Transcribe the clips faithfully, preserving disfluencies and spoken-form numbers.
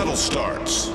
battle starts.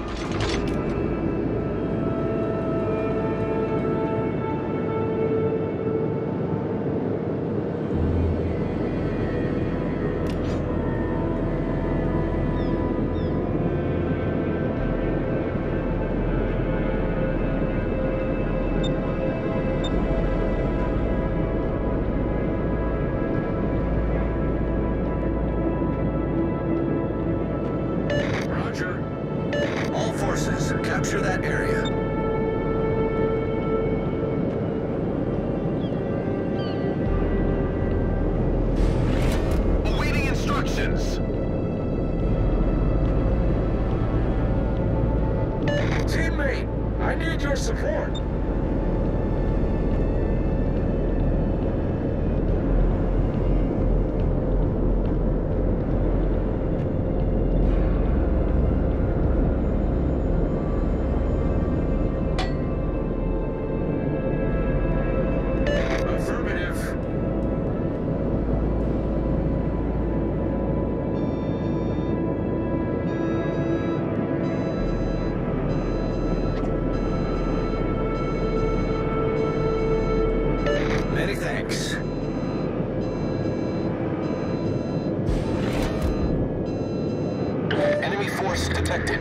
Capture that area. Awaiting instructions. Teammate, I need your support. Many thanks. Enemy force detected.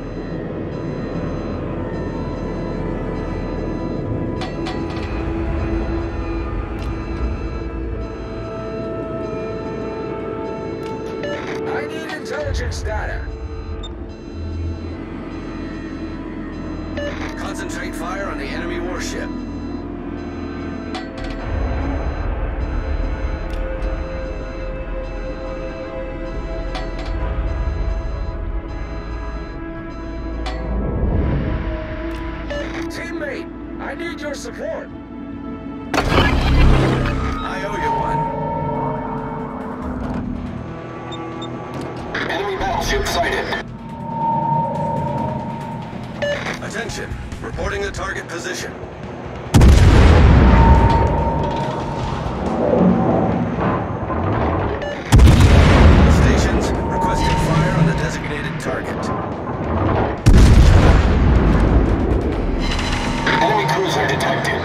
I need intelligence data. Concentrate fire on the enemy warship. Teammate, I need your support. I owe you one. Enemy battleship sighted. Attention, reporting the target position. Stations, requesting fire on the designated target. Enemy cruiser detected.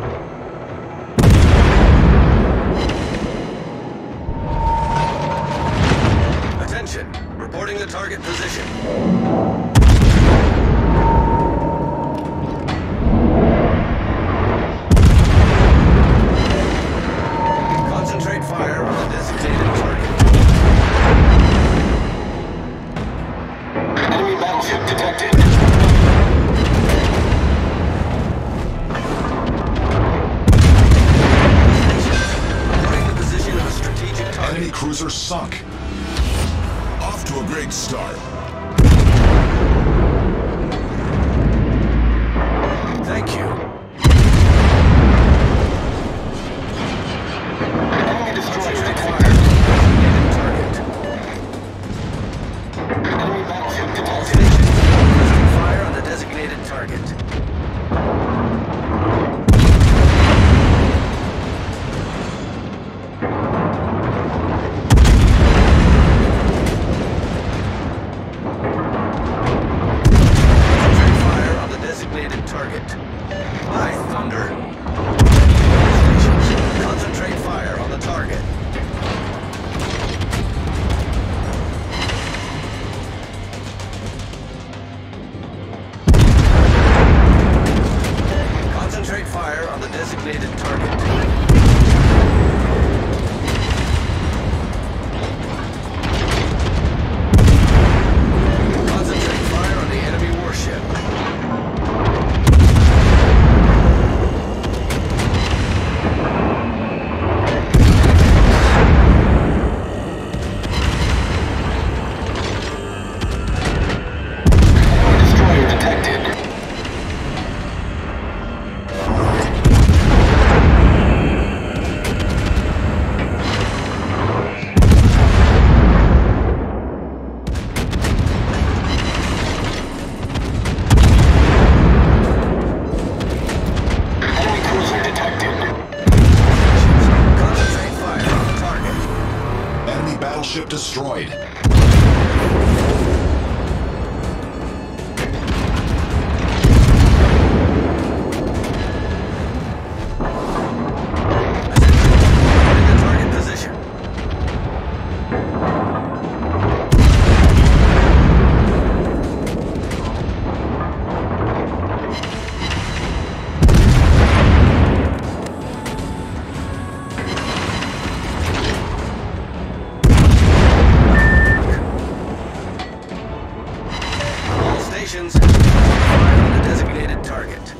Attention, reporting the target position. Concentrate fire on the designated target. Enemy battleship detected. Enemy cruiser sunk. Off to a great start. Thank you. Enemy destroyer acquired. Designated target. Enemy battleship detected. Requesting fire on the designated target. Target. By thunder. Stations, concentrate fire on the target. Concentrate fire on the designated target. Concentrate fire on the enemy warship. Battleship destroyed. stations, fire on the designated target.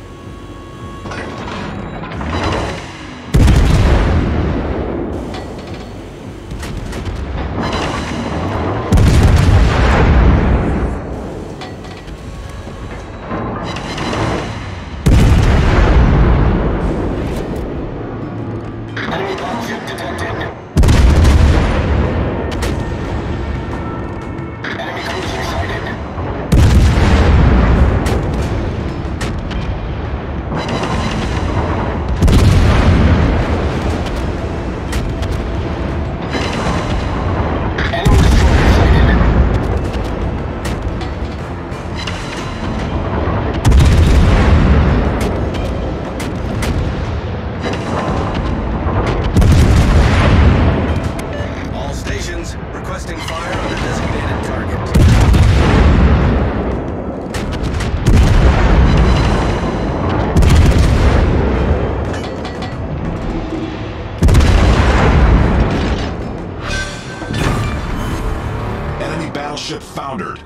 Requesting fire on the designated target. Enemy battleship foundered.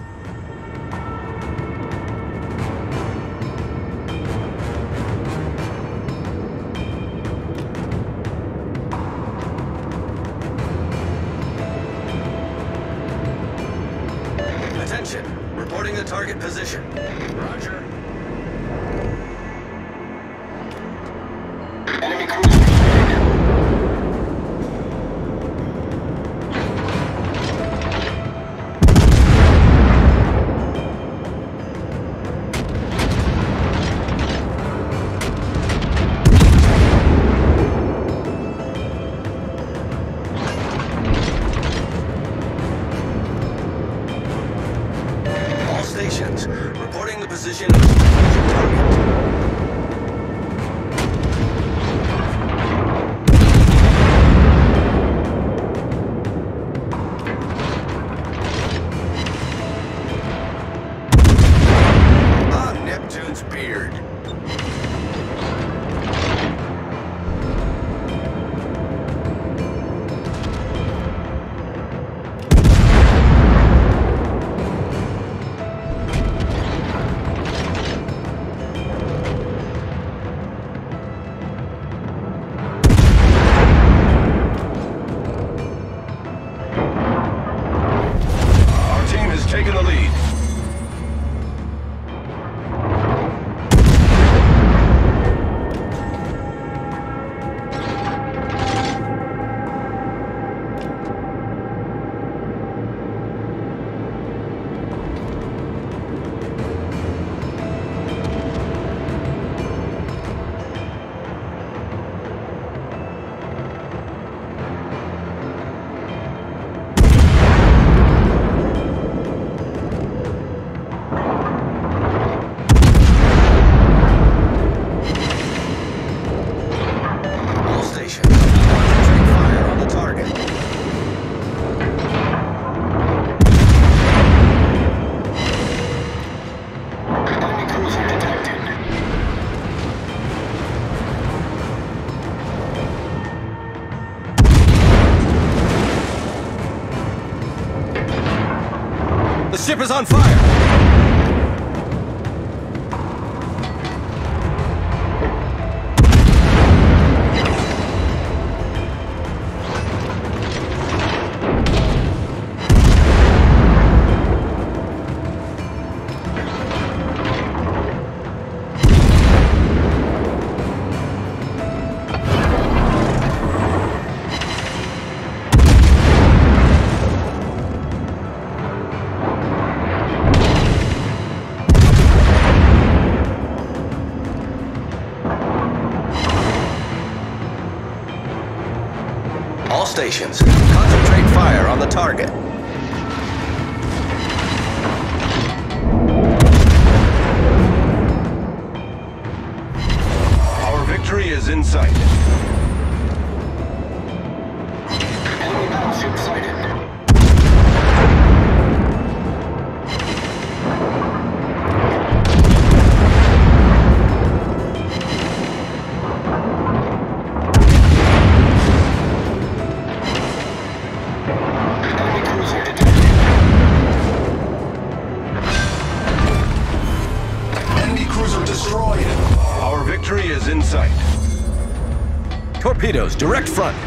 Attention, reporting the target position. Roger. Enemy cruiser sighted. Stations, reporting the position of the strategic target. Ah, Neptune's beard. Taking the lead. The ship is on fire! All stations, concentrate fire on the target. Our victory is in sight. Enemy battleship sighted. Torpedoes, direct front.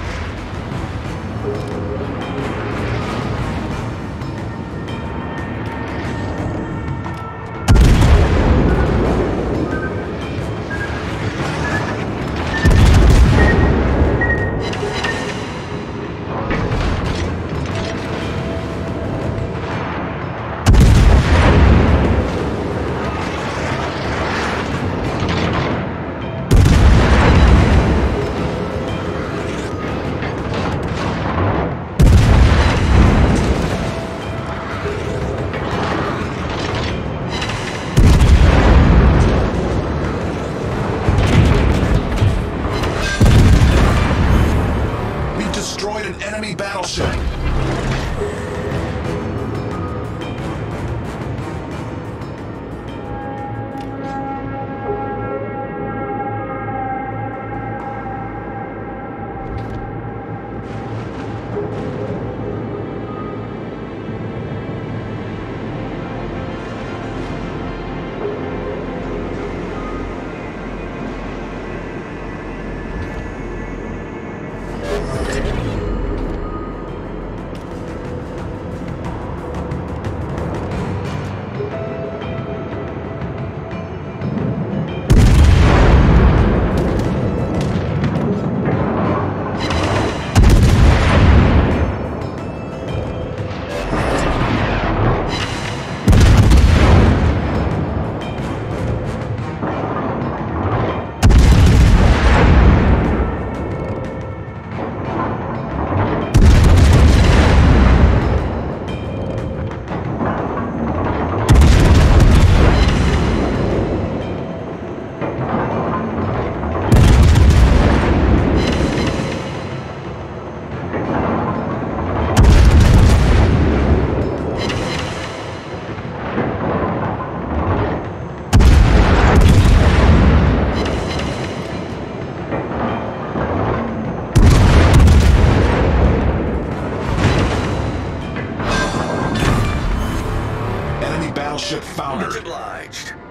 Destroyed an enemy battleship. Battleship foundered. Much obliged.